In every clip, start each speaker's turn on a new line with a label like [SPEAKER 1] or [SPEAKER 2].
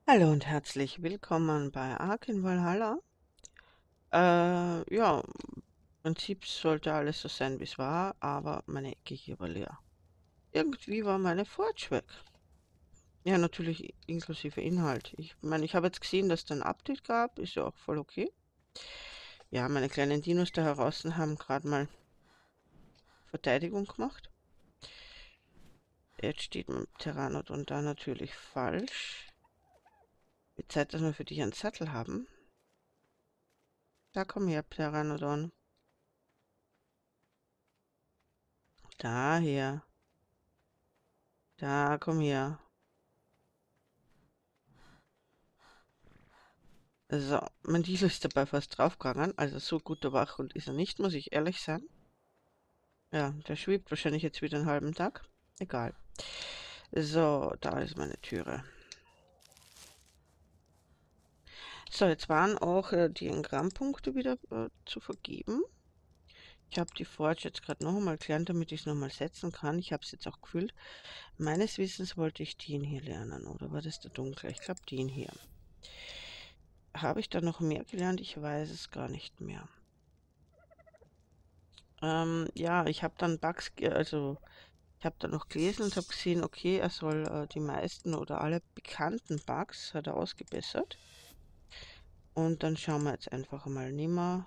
[SPEAKER 1] Hallo und herzlich willkommen bei Ark in Valhalla. Ja, im Prinzip sollte alles so sein, wie es war, aber meine Ecke hier war leer. Irgendwie war meine Forge weg. Ja, natürlich inklusive Inhalt. Ich meine, ich habe jetzt gesehen, dass es ein Update gab, ist ja auch voll okay. Ja, meine kleinen Dinos da draußen haben gerade mal Verteidigung gemacht. Jetzt steht mein Pteranodon da natürlich falsch. Wird Zeit, dass wir für dich einen Sattel haben. Da komm her, Pteranodon. Daher. Da, komm her. So, mein Diesel ist dabei fast draufgegangen. Also so guter Wachhund ist er nicht, muss ich ehrlich sagen. Ja, der schwebt wahrscheinlich jetzt wieder einen halben Tag. Egal. So, da ist meine Türe. So, jetzt waren auch die Engrammpunkte wieder zu vergeben. Ich habe die Forge jetzt gerade noch einmal gelernt, damit ich es nochmal setzen kann. Ich habe es jetzt auch gefüllt. Meines Wissens wollte ich den hier lernen, oder war das der dunkle? Ich glaube den hier. Habe ich da noch mehr gelernt? Ich weiß es gar nicht mehr. Ja, ich habe dann Bugs, also ich habe dann noch gelesen und habe gesehen, okay, er soll die meisten oder alle bekannten Bugs hat er ausgebessert. Und dann schauen wir jetzt einfach mal, nehmen wir.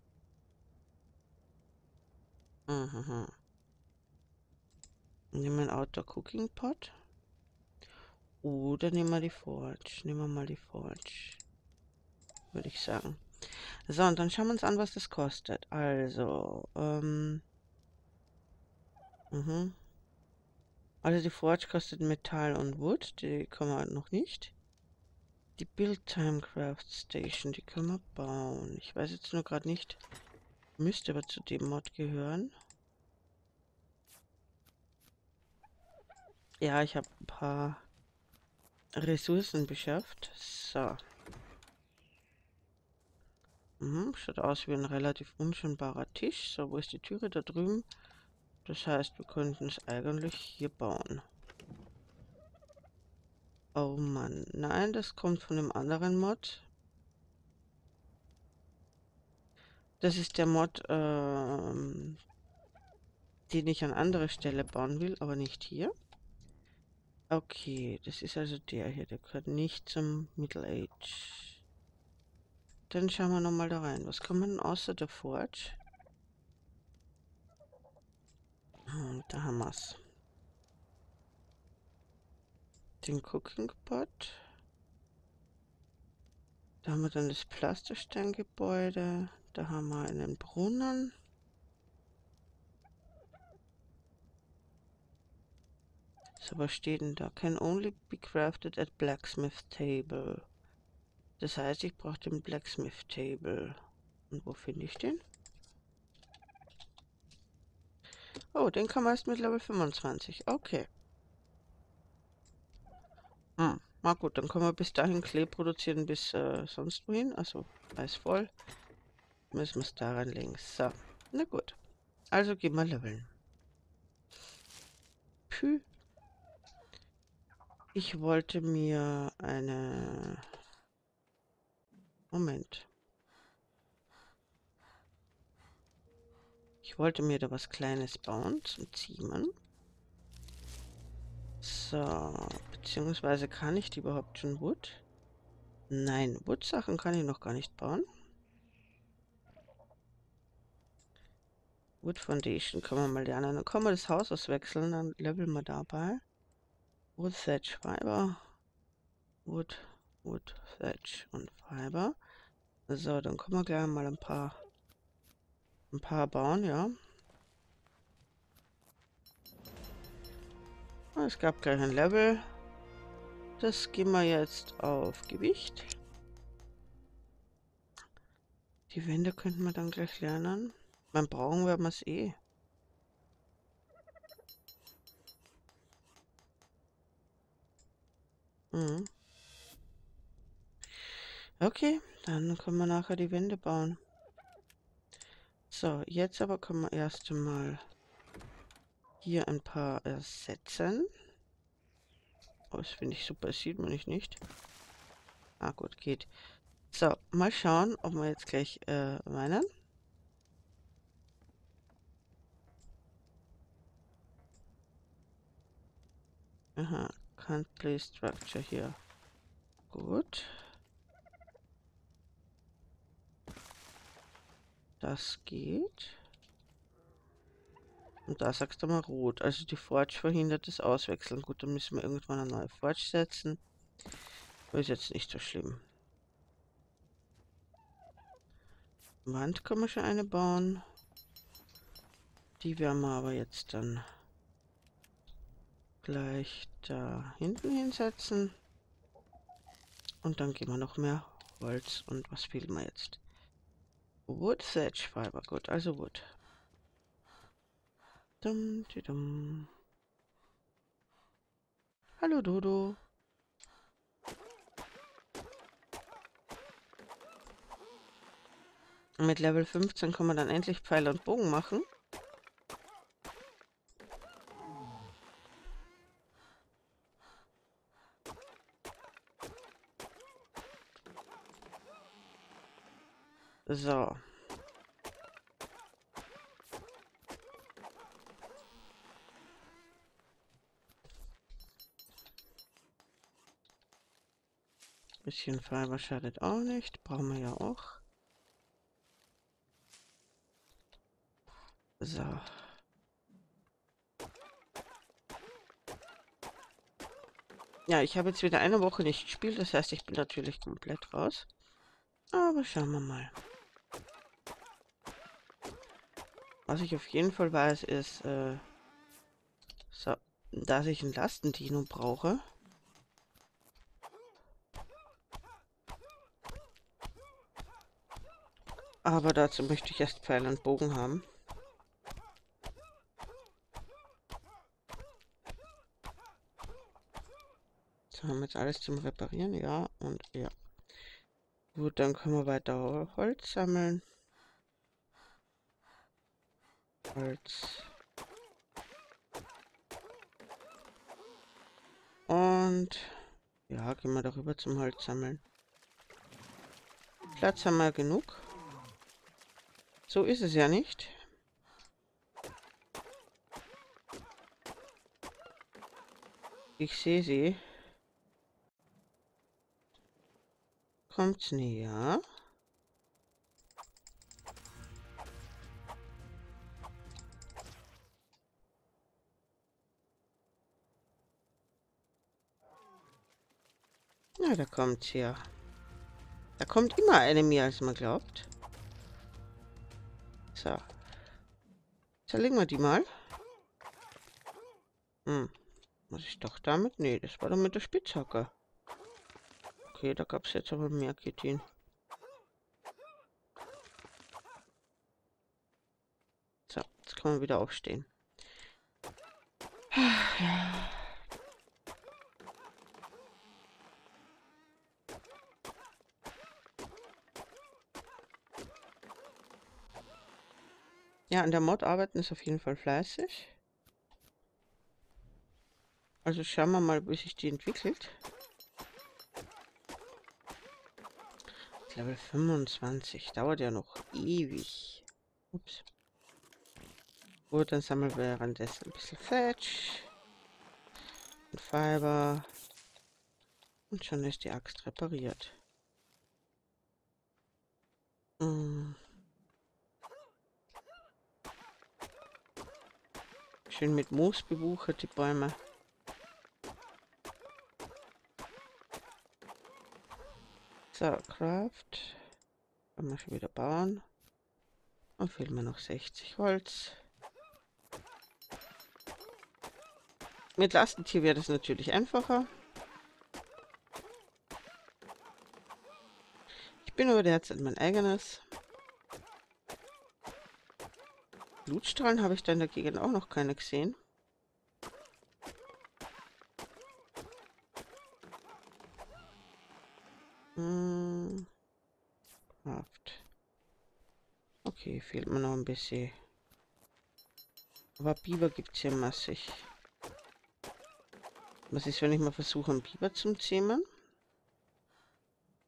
[SPEAKER 1] Mhm. Nehmen wir einen Outdoor Cooking Pot. Oder nehmen wir die Forge. Nehmen wir mal die Forge, würde ich sagen. So, und dann schauen wir uns an, was das kostet. Also, mhm. Also die Forge kostet Metall und Wood, die kann man noch nicht. Die Build Time Craft Station, die können wir bauen. Ich weiß jetzt nur gerade nicht. Müsste aber zu dem Mod gehören. Ja, ich habe ein paar Ressourcen beschafft. So. Schaut aus wie ein relativ unscheinbarer Tisch. So, wo ist die Türe? Da drüben. Das heißt, wir könnten es eigentlich hier bauen. Oh Mann. Nein, das kommt von einem anderen Mod. Das ist der Mod, den ich an anderer Stelle bauen will, aber nicht hier. Okay, das ist also der hier. Der gehört nicht zum Middle Age. Dann schauen wir nochmal da rein. Was kann man denn außer der Forge? Da haben wir es. Den Cooking Pot. Da haben wir dann das Pflastersteingebäude. Da haben wir einen Brunnen. So, was steht denn da? Can only be crafted at blacksmith table. Das heißt, ich brauche den Blacksmith Table. Und wo finde ich den? Oh, den kann man erst mit Level 25. Okay. Na gut, dann können wir bis dahin Klee produzieren bis sonst wohin. Also, Eis voll. Müssen wir es da reinlegen. So, na gut. Also gehen wir leveln. Pü. Ich wollte mir eine... Moment. Ich wollte mir da was Kleines bauen zum Ziemen. So, beziehungsweise kann ich die überhaupt schon Wood? Nein, Wood-Sachen kann ich noch gar nicht bauen. Wood Foundation können wir mal lernen. Dann können wir das Haus auswechseln, dann leveln wir dabei. Wood, Thatch, Fiber. Wood, Wood, Thatch und Fiber. So, dann können wir gleich mal ein paar bauen, ja. Es gab gleich ein Level. Das gehen wir jetzt auf Gewicht. Die Wände könnten wir dann gleich lernen. Beim Brauchen werden wir es eh. Mhm. Okay, dann können wir nachher die Wände bauen. So, jetzt aber können wir erst einmal hier ein paar ersetzen. Oh, das finde ich super, das sieht man nicht. Ah, gut, geht. So, mal schauen, ob wir jetzt gleich meinen. Aha, can't place structure hier. Gut. Das geht. Und da sagst du mal rot. Also die Forge verhindert das Auswechseln. Gut, dann müssen wir irgendwann eine neue Forge setzen. Aber ist jetzt nicht so schlimm. Wand kann man schon eine bauen. Die werden wir aber jetzt dann gleich da hinten hinsetzen. Und dann gehen wir noch mehr Holz. Und was fehlt mir jetzt? Wood, Thatch, Fiber. Gut, also Wood. Dum, di, dum. Hallo Dodo. Mit Level 15 kann man dann endlich Pfeil und Bogen machen. So. Bisschen Fiber schadet auch nicht. Brauchen wir ja auch. So. Ja, ich habe jetzt wieder eine Woche nicht gespielt. Das heißt, ich bin natürlich komplett raus. Aber schauen wir mal. Was ich auf jeden Fall weiß, ist, so, dass ich ein Lastendino brauche. Aber dazu möchte ich erst Pfeil und Bogen haben. So, haben wir jetzt alles zum Reparieren? Ja, und ja. Gut, dann können wir weiter Holz sammeln. Holz. Und ja, gehen wir darüber zum Holz sammeln. Platz haben wir genug. So ist es ja nicht. Ich sehe sie. Kommt's näher? Ja, da kommt's her. Da kommt immer eine mehr, als man glaubt. So. Zerlegen wir die mal. Hm. Muss ich doch damit? Nee, das war doch mit der Spitzhacke. Okay, da gab es jetzt aber mehr Chitin. So, jetzt kann man wieder aufstehen. Ja. Ja, an der Mod arbeiten ist auf jeden Fall fleißig. Also schauen wir mal, wie sich die entwickelt. Level 25. Dauert ja noch ewig. Ups. Gut, dann sammeln wir währenddessen ein bisschen Fetch. Und Fiber. Und schon ist die Axt repariert. Hm. Schön mit Moos bewuchert, die Bäume. So, Craft. Kann man schon wieder bauen. Und fehlen mir noch 60 Holz. Mit Lastentier wäre das natürlich einfacher. Ich bin aber derzeit mein eigenes. Blutstrahlen habe ich da in der Gegend auch noch keine gesehen. Hm. Craft. Okay, fehlt mir noch ein bisschen. Aber Biber gibt es ja massig. Was ist, wenn ich mal versuche, einen Biber zu zähmen?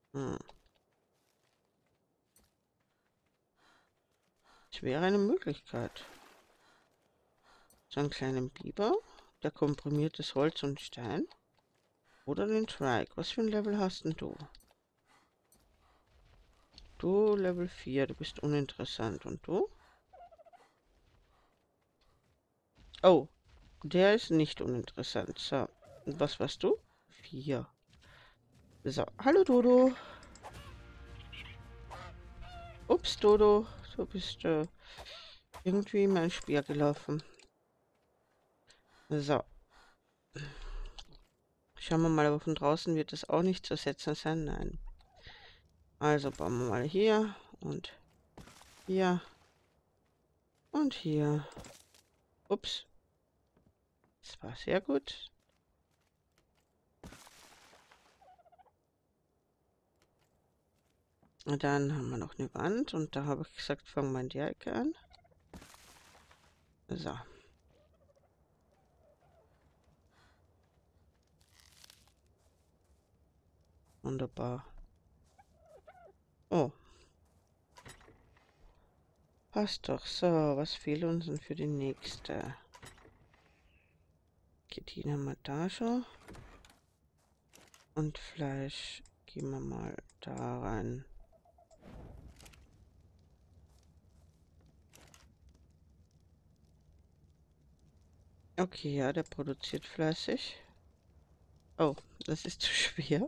[SPEAKER 1] Hm. Das wäre eine Möglichkeit. So einen kleinen Biber, der komprimiertes Holz und Stein. Oder den Trike. Was für ein Level hast denn du? Du Level 4, du bist uninteressant. Und du? Oh, der ist nicht uninteressant. So, und was warst du? 4. So, hallo Dodo. Ups, Dodo, du bist irgendwie in mein Speer gelaufen. So, schauen wir mal, aber von draußen wird das auch nicht zu ersetzen sein. Nein. Also bauen wir mal hier und hier und hier. Ups, das war sehr gut. Und dann haben wir noch eine Wand und da habe ich gesagt, fangen wir in die Ecke an. So. Wunderbar. Oh, passt doch. So, was fehlt uns denn für die nächste? Kettin haben wir da schon. Und Fleisch gehen wir mal da rein. Okay, ja, der produziert fleißig. Oh, das ist zu schwer.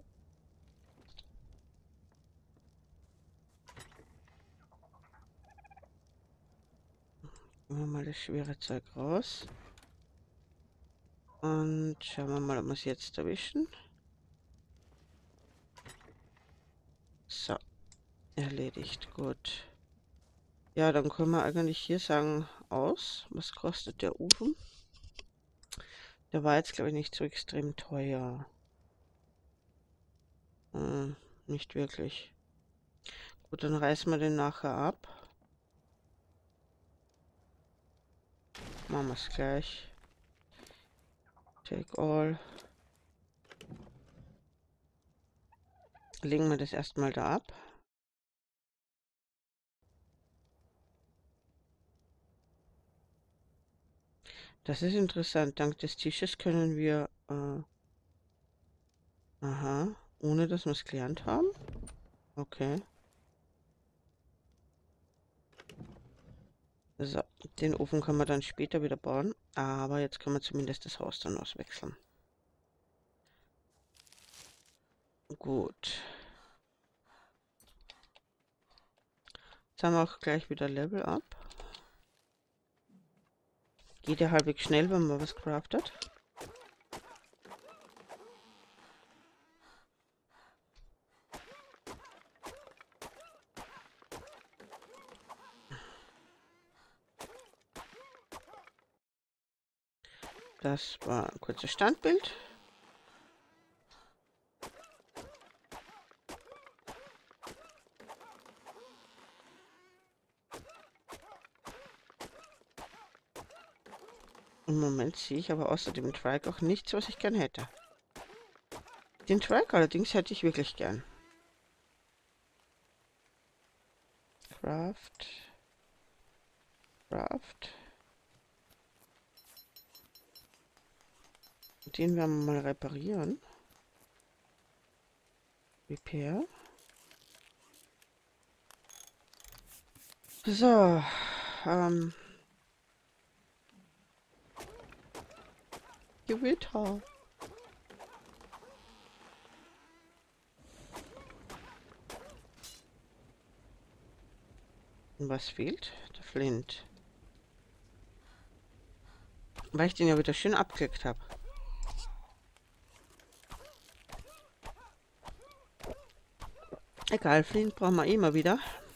[SPEAKER 1] Nehmen wir mal das schwere Zeug raus. Und schauen wir mal, ob wir es jetzt erwischen. So, erledigt. Gut. Ja, dann können wir eigentlich hier sagen, aus. Was kostet der Ofen? Der war jetzt, glaube ich, nicht so extrem teuer. Nicht wirklich. Gut, dann reißen wir den nachher ab. Machen wir es gleich. Take all. Legen wir das erstmal da ab. Das ist interessant. Dank des Tisches können wir... aha. Ohne dass wir es gelernt haben? Okay. So, den Ofen kann man dann später wieder bauen. Aber jetzt können wir zumindest das Haus dann auswechseln. Gut. Jetzt haben wir auch gleich wieder Level up. Geht ja halbwegs schnell, wenn man was craftet. Das war ein kurzes Standbild. Im Moment sehe ich aber außer dem Trike auch nichts, was ich gern hätte. Den Trike allerdings hätte ich wirklich gern. Craft. Craft. Den werden wir mal reparieren. Repair. So. Gewitter. Und was fehlt? Der Flint. Weil ich den ja wieder schön abgekriegt habe. Egal, Flint brauchen wir immer wieder.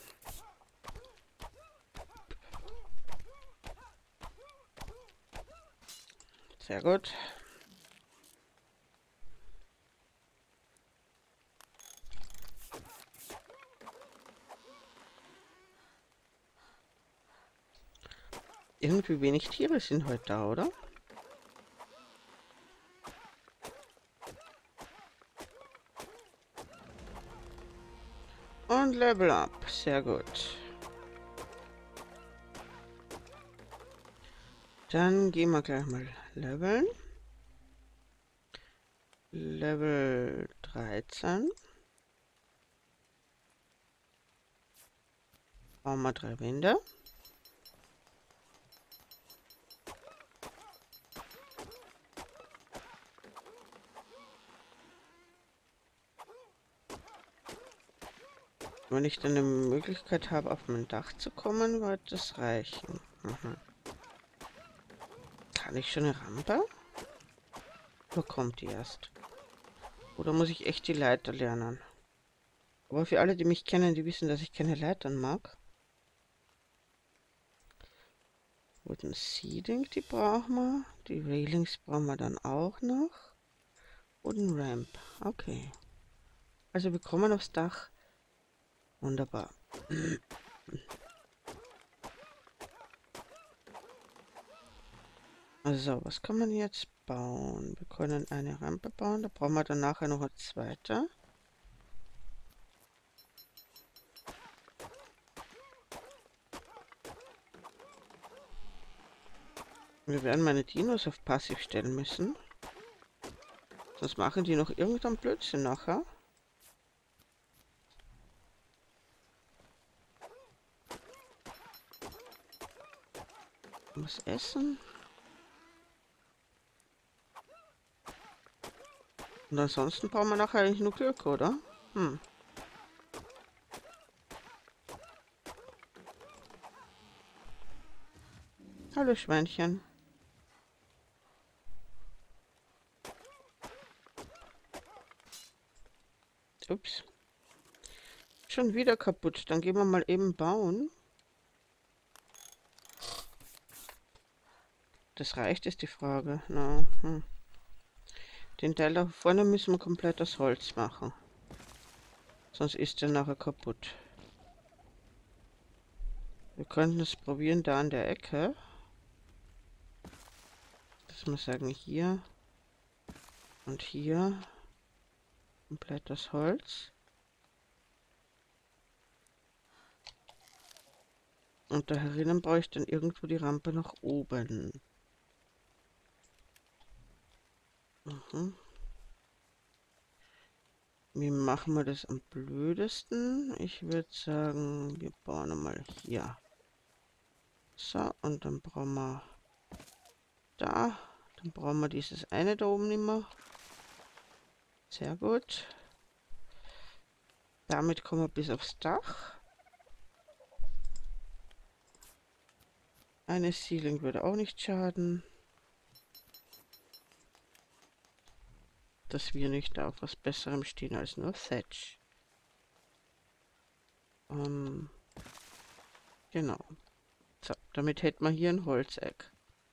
[SPEAKER 1] Sehr gut. Irgendwie wenig Tiere sind heute da, oder? Und Level Up. Sehr gut. Dann gehen wir gleich mal leveln. Level 13. Bauen wir 3 Wände. Wenn ich dann eine Möglichkeit habe, auf mein Dach zu kommen, wird das reichen. Mhm. Kann ich schon eine Rampe? Oder kommt die erst? Oder muss ich echt die Leiter lernen? Aber für alle, die mich kennen, die wissen, dass ich keine Leitern mag. Wooden Seeding, die brauchen wir. Die Railings brauchen wir dann auch noch. Wooden Ramp. Okay. Also wir kommen aufs Dach. Wunderbar. Also, was kann man jetzt bauen? Wir können eine Rampe bauen. Da brauchen wir dann nachher noch eine zweite. Wir werden meine Dinos auf Passiv stellen müssen. Sonst machen die noch irgendeinen Blödsinn nachher. Was essen. Und ansonsten brauchen wir nachher eigentlich nur Glück, oder? Hm. Hallo Schweinchen. Ups. Schon wieder kaputt. Dann gehen wir mal eben bauen. Das reicht, ist die Frage. Na, Den Teil da vorne müssen wir komplett aus Holz machen. Sonst ist der nachher kaputt. Wir könnten es probieren da an der Ecke. Dass wir sagen, hier und hier. Komplett aus Holz. Und da herinnen brauche ich dann irgendwo die Rampe nach oben. Mhm. Wie machen wir das am blödesten? Ich würde sagen, wir bauen mal hier. So, und dann brauchen wir da. Dann brauchen wir dieses eine da oben nicht mehr. Sehr gut. Damit kommen wir bis aufs Dach. Eine Ceiling würde auch nicht schaden. Dass wir nicht auf was Besserem stehen als nur Thatch. Genau. So, damit hätten wir hier ein Holzeck.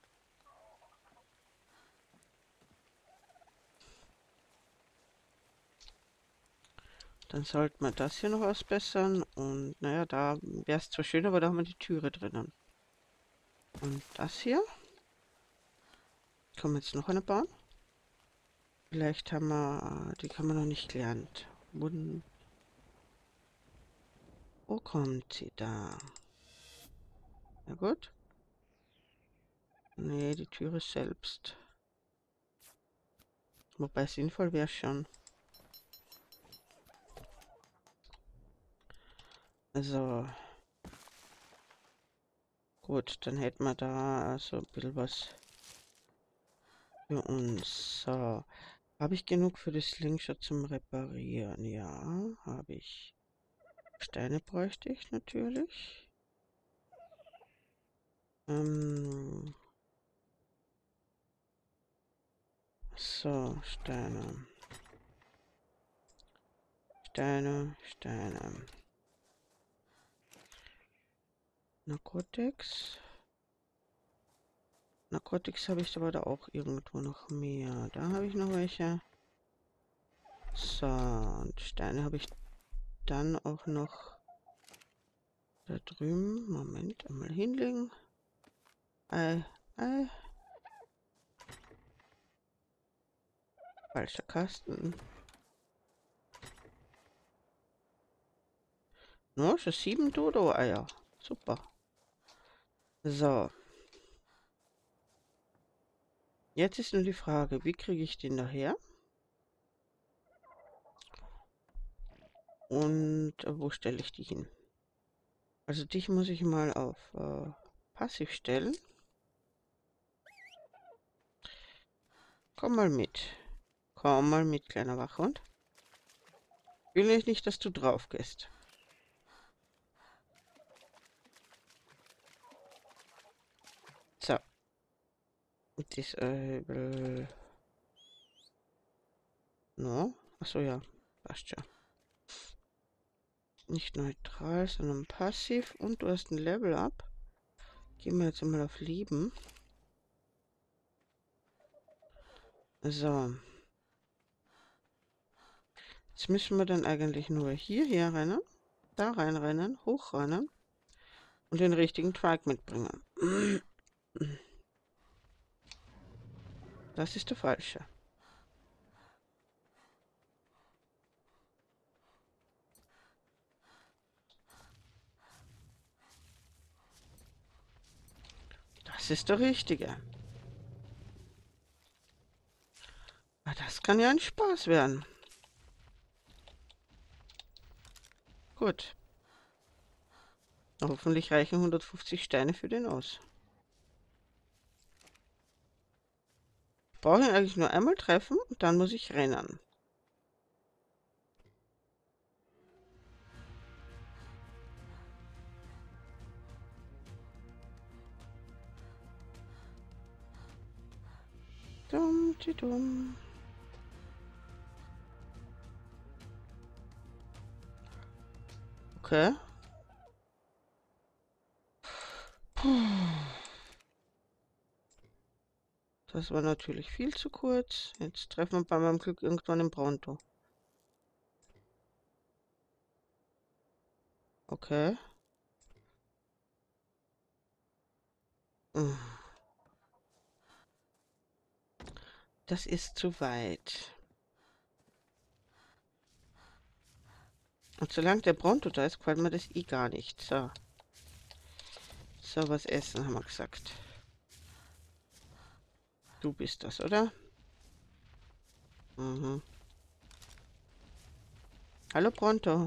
[SPEAKER 1] Dann sollten wir das hier noch ausbessern. Und naja, da wäre es zwar schön, aber da haben wir die Türe drinnen. Und das hier. Können wir jetzt noch eine bauen? Vielleicht haben wir, die kann man noch nicht gelernt. Wo kommt sie da? Na gut. Nee, die Türe selbst. Wobei sinnvoll wäre schon. Also. Gut, dann hätten wir da also ein bisschen was für uns. So. Habe ich genug für das Slingshot zum Reparieren? Ja, habe ich. Steine bräuchte ich natürlich. So, Steine. Steine. Narcotics. Narcotics habe ich aber da auch irgendwo noch mehr. Da habe ich noch welche. So, und Steine habe ich dann auch noch da drüben. Moment, einmal hinlegen. Ei. Falscher Kasten. No, schon 7 Dodo-Eier. Super. So. Jetzt ist nur die Frage, wie kriege ich den daher? Und wo stelle ich die hin? Also dich muss ich mal auf Passiv stellen. Komm mal mit. Komm mal mit, kleiner Wachhund. Will ich nicht, dass du drauf gehst. So. Disable. No. Achso, ja. Passt schon. Nicht neutral, sondern passiv. Und du hast ein Level Up. Gehen wir jetzt mal auf Lieben. So. Jetzt müssen wir dann eigentlich nur hierher rennen, da reinrennen, hochrennen und den richtigen Trike mitbringen. Das ist der falsche. Das ist der richtige. Na, das kann ja ein Spaß werden. Gut. Hoffentlich reichen 150 Steine für den aus. Ich brauche ihn eigentlich nur einmal treffen und dann muss ich rennen. Dumm, die dumm. Okay. Puh. Das war natürlich viel zu kurz. Jetzt treffen wir bei meinem Glück irgendwann im Pronto. Okay. Das ist zu weit. Und solange der Pronto da ist, gefällt mir das eh gar nicht. So. So, was essen, haben wir gesagt. Du bist das, oder? Mhm. Hallo, Pronto.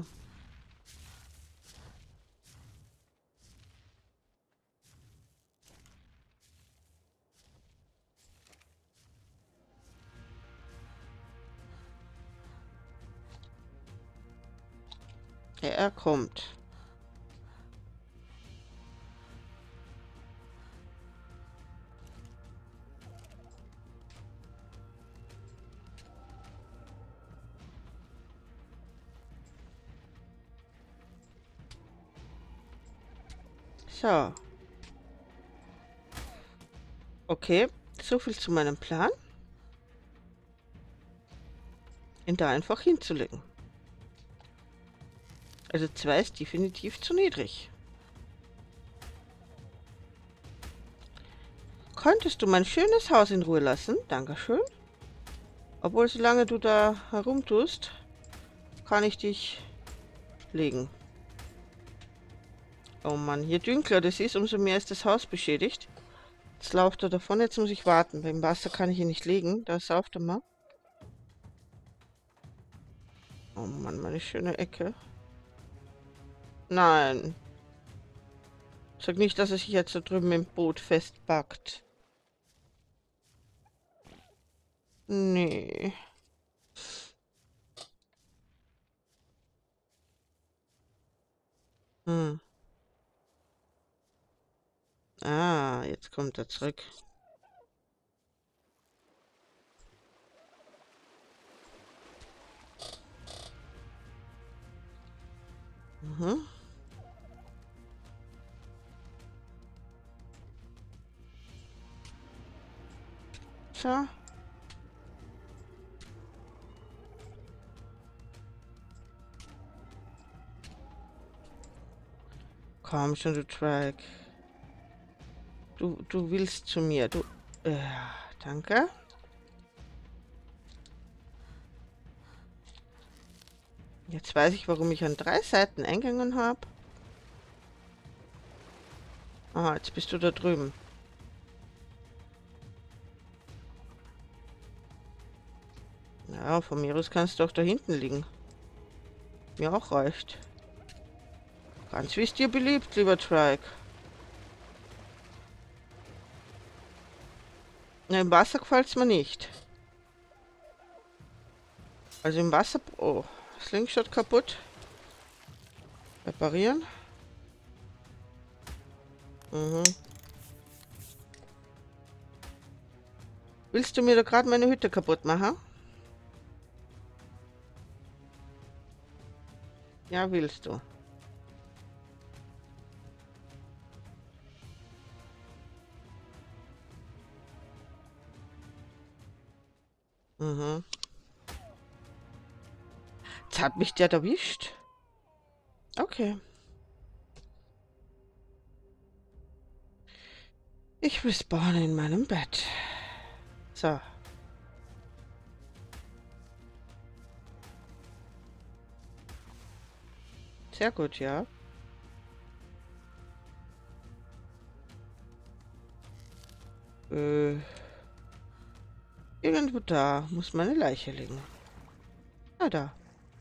[SPEAKER 1] Ja, er kommt. So. Okay, so viel zu meinem Plan. Ihn da einfach hinzulegen. Also 2 ist definitiv zu niedrig. Könntest du mein schönes Haus in Ruhe lassen? Dankeschön. Obwohl, solange du da herumtust, kann ich dich legen. Oh Mann, je dünkler das ist, umso mehr ist das Haus beschädigt. Jetzt läuft er davon, jetzt muss ich warten. Beim Wasser kann ich ihn nicht legen, da sauft er mal. Oh Mann, meine schöne Ecke. Nein. Sag nicht, dass er sich jetzt da drüben im Boot festpackt. Nee. Hm. Ah, jetzt kommt er zurück. Mhm. So. Komm schon, du Trike. Du willst zu mir. Du. Danke. Jetzt weiß ich, warum ich an 3 Seiten Eingängen habe. Aha, jetzt bist du da drüben. Ja, von mir aus kannst du auch da hinten liegen. Mir auch reicht. Ganz wie es dir beliebt, lieber Trike. Na, im Wasser gefällt es mir nicht. Also im Wasser... Oh, Slingshot kaputt. Reparieren. Mhm. Willst du mir da gerade meine Hütte kaputt machen? Ja, willst du. Mhm. Jetzt hat mich der erwischt. Okay. Ich respawne in meinem Bett. So. Sehr gut, ja. Irgendwo da muss meine Leiche liegen. Ah, da.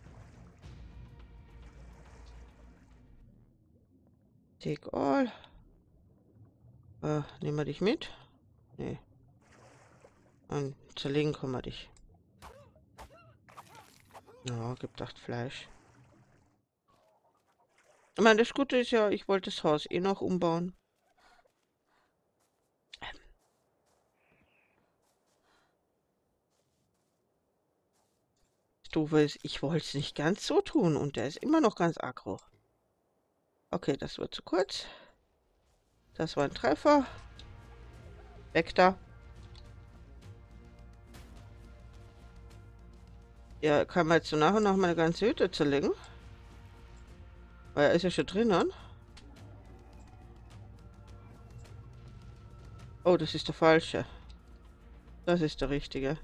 [SPEAKER 1] Take all. Nehmen wir dich mit? Nee. Und zerlegen können wir dich. Ja, gibt 8 Fleisch. Ich meine, das Gute ist ja, ich wollte das Haus eh noch umbauen. Das Doofe ist, ich wollte es nicht ganz so tun und der ist immer noch ganz aggro. Okay, das wird zu kurz. Das war ein Treffer. Weg da. Ja, kann man jetzt so nach und nach meine ganze Hütte zerlegen? Weil er ist ja schon drinnen. Oh, das ist der falsche. Das ist der richtige.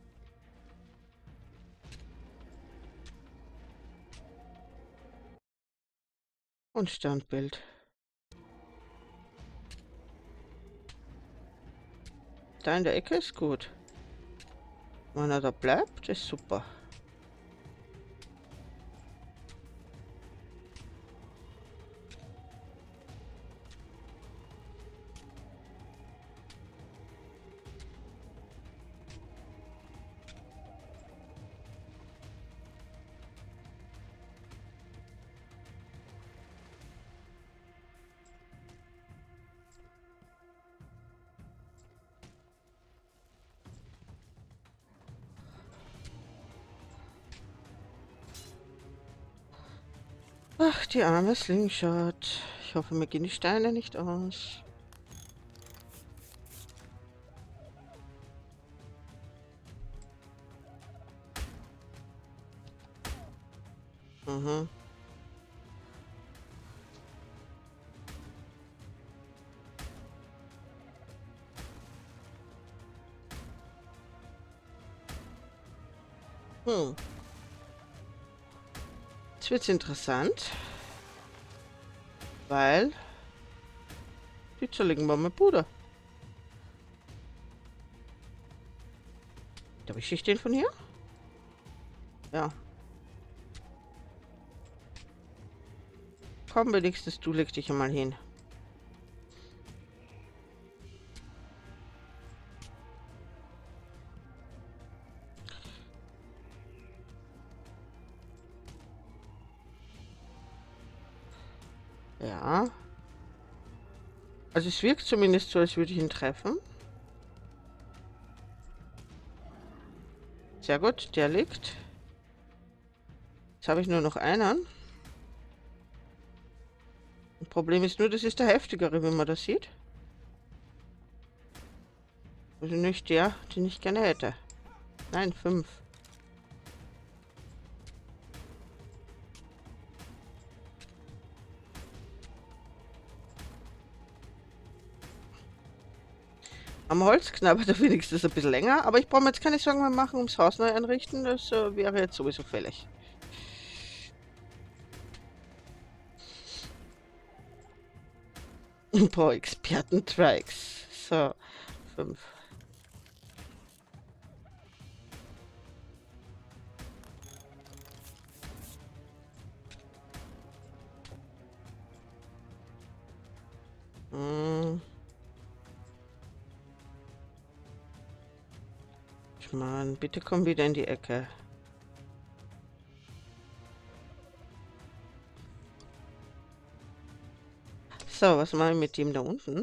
[SPEAKER 1] Und Standbild. Da in der Ecke ist gut. Wenn er da bleibt, ist super. Ach, die arme Slingshot. Ich hoffe, mir gehen die Steine nicht aus. Mhm. Hm. Jetzt wird's interessant. Weil die zerlegen wir mit Bruder. Erwische ich den von hier? Ja. Komm, wenigstens du leg dich einmal hin. Ja. Also es wirkt zumindest so, als würde ich ihn treffen. Sehr gut, der liegt. Jetzt habe ich nur noch einen. Das Problem ist nur, das ist der heftigere, wenn man das sieht. Also nicht der, den ich gerne hätte. Nein, 5. Am Holz knabbert er wenigstens ein bisschen länger, aber ich brauche mir jetzt keine Sorgen mehr machen ums Haus neu einrichten. Das wäre jetzt sowieso fällig. Ein paar Experten-Trikes. So, 5. Mann, bitte komm wieder in die Ecke. So, was mache ich mit dem da unten?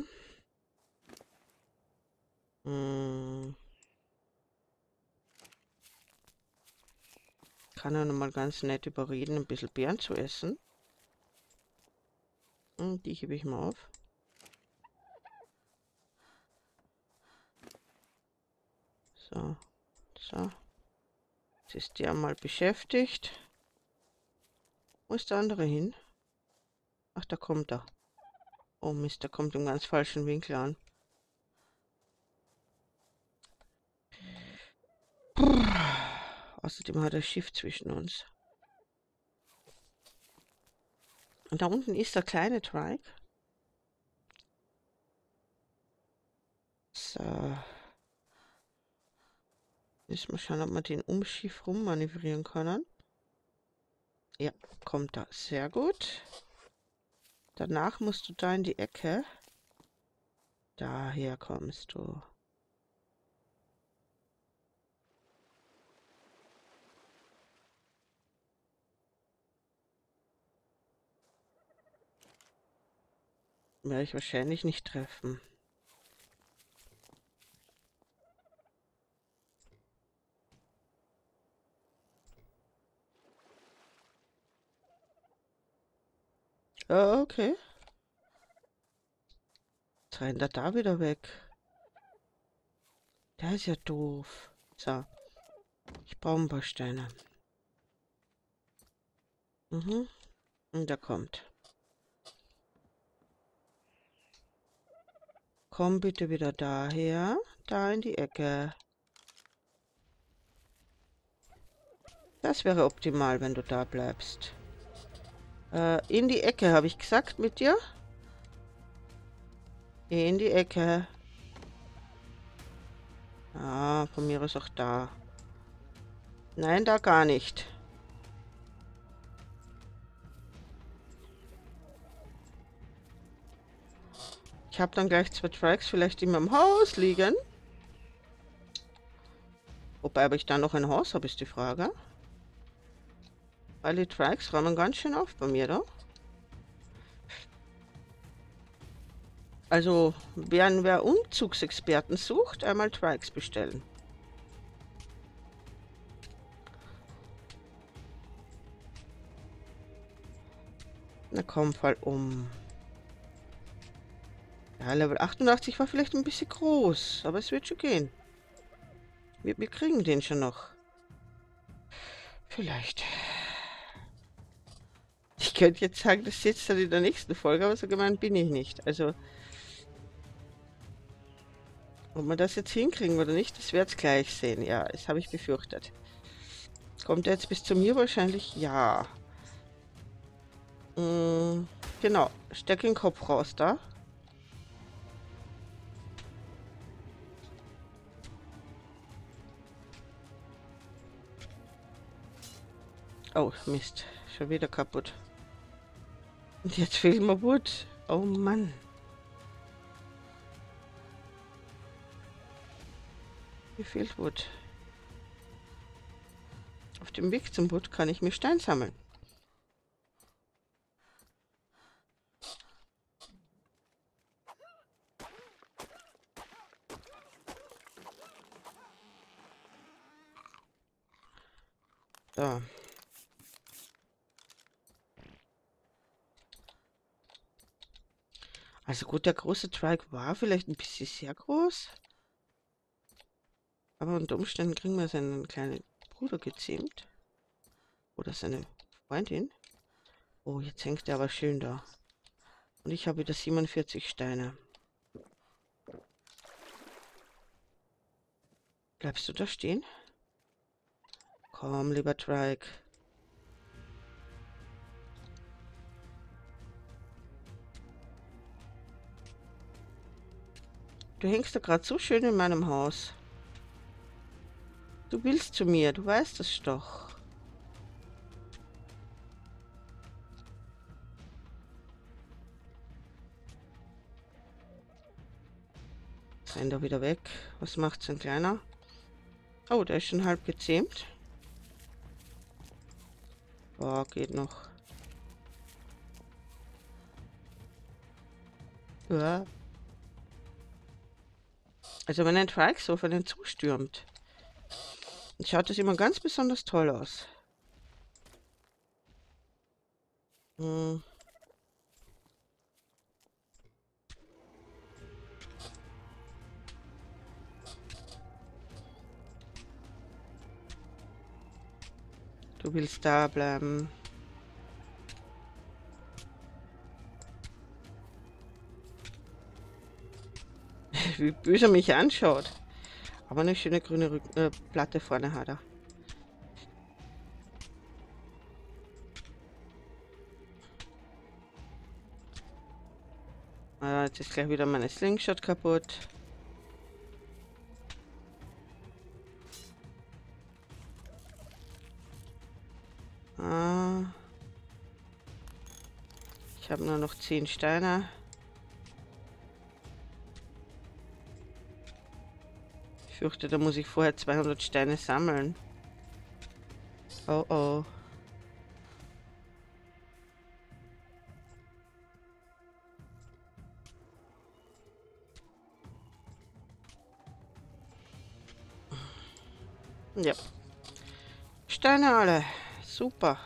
[SPEAKER 1] Kann er noch mal ganz nett überreden, ein bisschen Beeren zu essen. Die hebe ich mal auf. So, so. Jetzt ist der mal beschäftigt. Wo ist der andere hin? Ach, da kommt er. Oh Mist, der kommt im ganz falschen Winkel an. Außerdem hat er Schiff zwischen uns. Und da unten ist der kleine Trike. So. Müssen wir schauen, ob wir den ums Schiff rummanövrieren können. Ja, kommt da. Sehr gut. Danach musst du da in die Ecke. Daher kommst du. Werde ich wahrscheinlich nicht treffen. Okay. Jetzt rennt er da wieder weg. Der ist ja doof. So. Ich brauche ein paar Steine. Und der kommt. Komm bitte wieder daher. Da in die Ecke. Das wäre optimal, wenn du da bleibst. In die Ecke, habe ich gesagt mit dir? In die Ecke. Ah, von mir ist auch da. Nein, da gar nicht. Ich habe dann gleich 2 Trikes vielleicht in meinem Haus liegen. Wobei, ob ich da noch ein Haus habe, ist die Frage. Weil die Trikes räumen ganz schön auf bei mir, da. Also, wer Umzugsexperten sucht, einmal Trikes bestellen. Na komm, fall um. Ja, Level 88 war vielleicht ein bisschen groß, aber es wird schon gehen. Wir kriegen den schon noch. Vielleicht. Ich könnte jetzt sagen, das sitzt dann in der nächsten Folge, aber so gemein bin ich nicht. Also, ob wir das jetzt hinkriegen oder nicht, das werdet ihr gleich sehen. Ja, das habe ich befürchtet. Kommt er jetzt bis zu mir wahrscheinlich? Ja. Genau. Steck den Kopf raus da. Oh, Mist. Schon wieder kaputt. Und jetzt fehlt mir Wood. Oh Mann. Mir fehlt Wood. Auf dem Weg zum Wood kann ich mir Stein sammeln. So. Also gut, der große Trike war vielleicht ein bisschen sehr groß. Aber unter Umständen kriegen wir seinen kleinen Bruder gezähmt. Oder seine Freundin. Oh, jetzt hängt er aber schön da. Und ich habe wieder 47 Steine. Bleibst du da stehen? Komm, lieber Trike. Du hängst da gerade so schön in meinem Haus. Du willst zu mir, du weißt es doch. Sein da wieder weg. Was macht's ein kleiner? Oh, der ist schon halb gezähmt. Boah, geht noch. Ja. Also wenn ein Trike so auf einen zustürmt, dann schaut das immer ganz besonders toll aus. Hm. Du willst da bleiben. Wie böse er mich anschaut. Aber eine schöne grüne Platte vorne hat er. Jetzt ist gleich wieder meine Slingshot kaputt. Ich habe nur noch 10 Steine. Ich fürchte, da muss ich vorher 200 Steine sammeln. Oh oh. Ja. Steine alle. Super.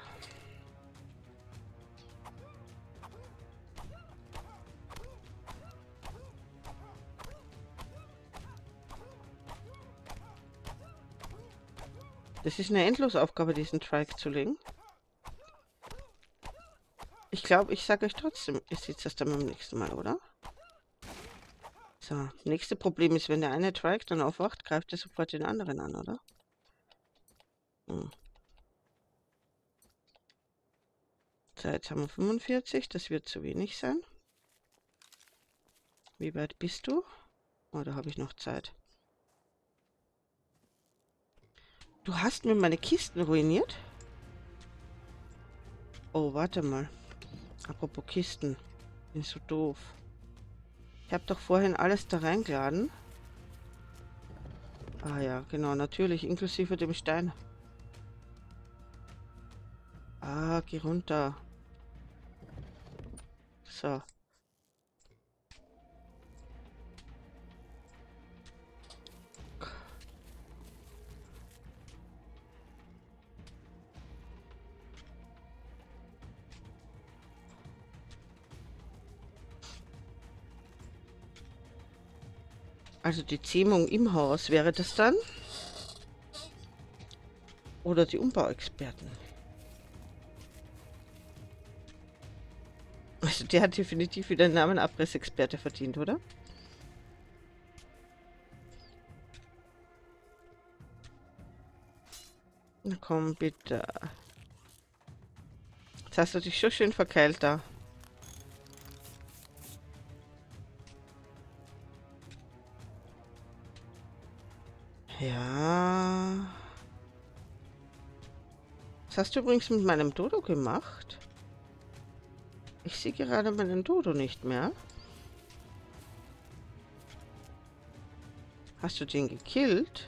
[SPEAKER 1] Das ist eine Endlosaufgabe, diesen Trike zu legen. Ich glaube, ich sage euch trotzdem, ihr seht das dann beim nächsten Mal, oder? So, nächste Problem ist, wenn der eine Trike dann aufwacht, greift er sofort den anderen an, oder? So, jetzt haben wir 45, das wird zu wenig sein. Wie weit bist du? Oh, da habe ich noch Zeit. Du hast mir meine Kisten ruiniert? Oh, warte mal. Apropos Kisten. Bin so doof. Ich habe doch vorhin alles da reingeladen. Ah ja, genau, natürlich, inklusive dem Stein. Ah, geh runter. So. Also die Zähmung im Haus wäre das dann? Oder die Umbauexperten? Also der hat definitiv wieder den Namen Abrissexperte verdient, oder? Na komm, bitte. Jetzt hast du dich schon schön verkeilt da. Ja. Was hast du übrigens mit meinem Dodo gemacht? Ich sehe gerade meinen Dodo nicht mehr. Hast du den gekillt?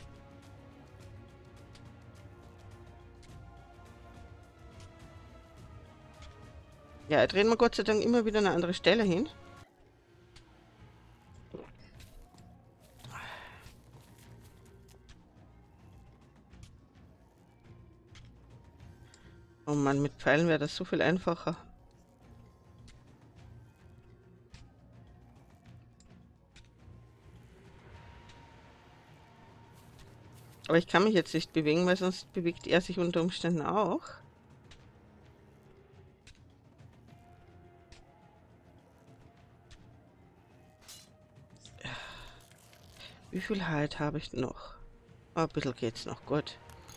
[SPEAKER 1] Ja, er dreht mir Gott sei Dank immer wieder eine andere Stelle hin. Oh Mann, mit Pfeilen wäre das so viel einfacher. Aber ich kann mich jetzt nicht bewegen, weil sonst bewegt er sich unter Umständen auch. Wie viel Halt habe ich noch? Oh, ein bisschen geht's noch, gut.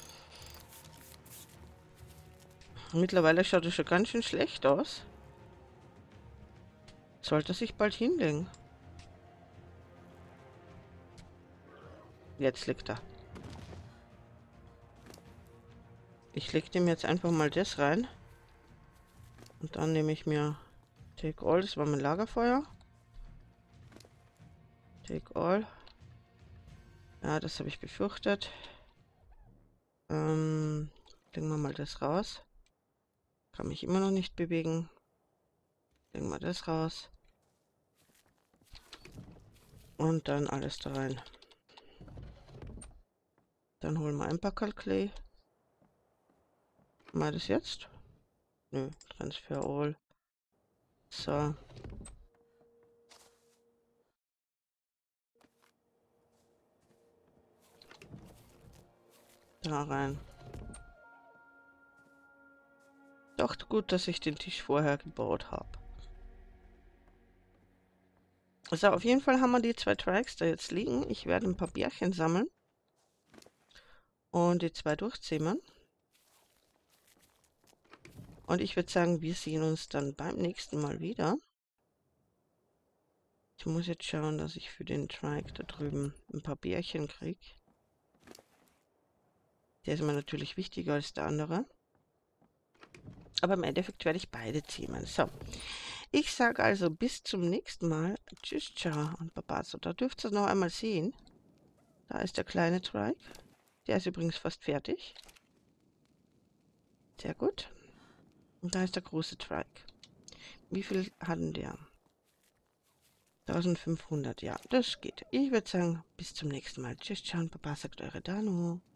[SPEAKER 1] Mittlerweile schaut es schon ganz schön schlecht aus. Sollte sich bald hinlegen. Jetzt liegt er. Ich leg dem jetzt einfach mal das rein. Und dann nehme ich mir Take All. Das war mein Lagerfeuer. Take All. Ja, das habe ich befürchtet. Legen wir mal das raus. Kann mich immer noch nicht bewegen. Legen wir das raus. Und dann alles da rein. Dann holen wir ein Packerl Clay. Mal das jetzt? Nö, Transfer All. So. Da rein. Doch gut, dass ich den Tisch vorher gebaut habe. Also auf jeden Fall haben wir die 2 Trikes da jetzt liegen. Ich werde ein paar Bärchen sammeln. Und die 2 durchzimmern. Und ich würde sagen, wir sehen uns dann beim nächsten Mal wieder. Ich muss jetzt schauen, dass ich für den Trike da drüben ein paar Bärchen kriege. Der ist mir natürlich wichtiger als der andere. Aber im Endeffekt werde ich beide zähmen. So, ich sage also bis zum nächsten Mal. Tschüss, ciao und Baba. So, da dürft ihr es noch einmal sehen. Da ist der kleine Trike. Der ist übrigens fast fertig. Sehr gut. Und da ist der große Trike. Wie viel hatten der? 1500, ja, das geht. Ich würde sagen, bis zum nächsten Mal. Tschüss, ciao und Baba, sagt eure Dano.